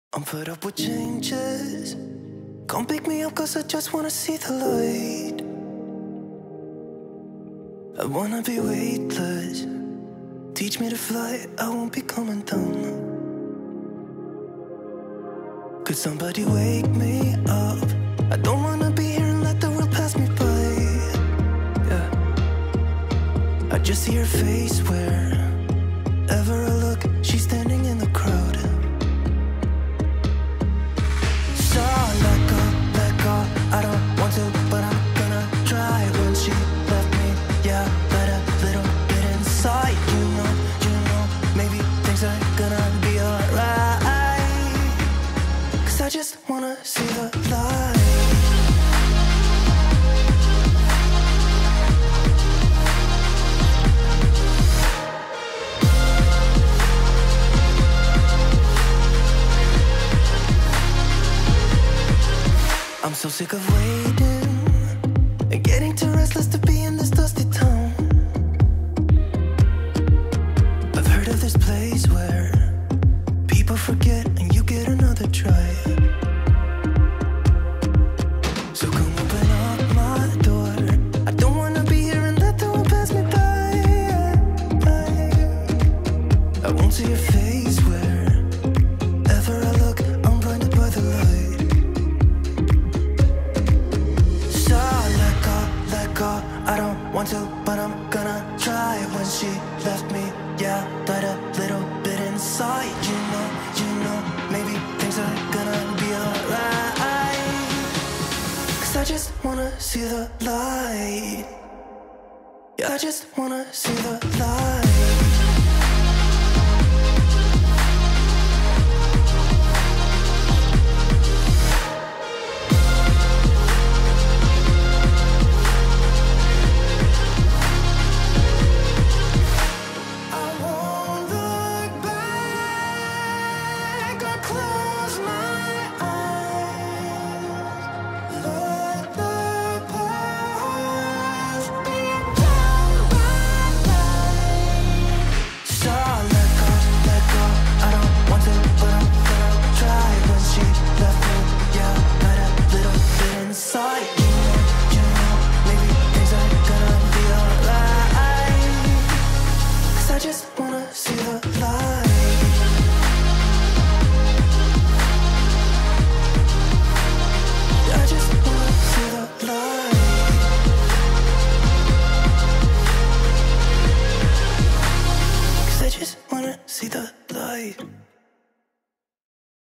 I'm fed up with changes. Come pick me up cause I just wanna see the light. I wanna be weightless. Teach me to fly, I won't be coming down. Could somebody wake me up? I don't wanna be here and let the world pass me by. Yeah, I just see her face wherever I look. She's standing in the crowd. So let go, I don't want to, but I'm gonna try. When she left me, yeah, let a little bit inside. You know, maybe things are gonna be alright. Cause I just wanna see the light. I'm so sick of waiting and getting too restless to be in this dusty town. I've heard of this place where people forget and you get another try. So come open up my door. I don't wanna be here and let the world pass me by. I won't see your face wherever I look. I'm blinded by the light. I don't want to, but I'm gonna try. When she left me, yeah, died a little bit inside. You know, maybe things are gonna be alright. Cause I just wanna see the light. Yeah, I just wanna see the light. I just wanna see the light. I just wanna see the light. Cause I just wanna see the light.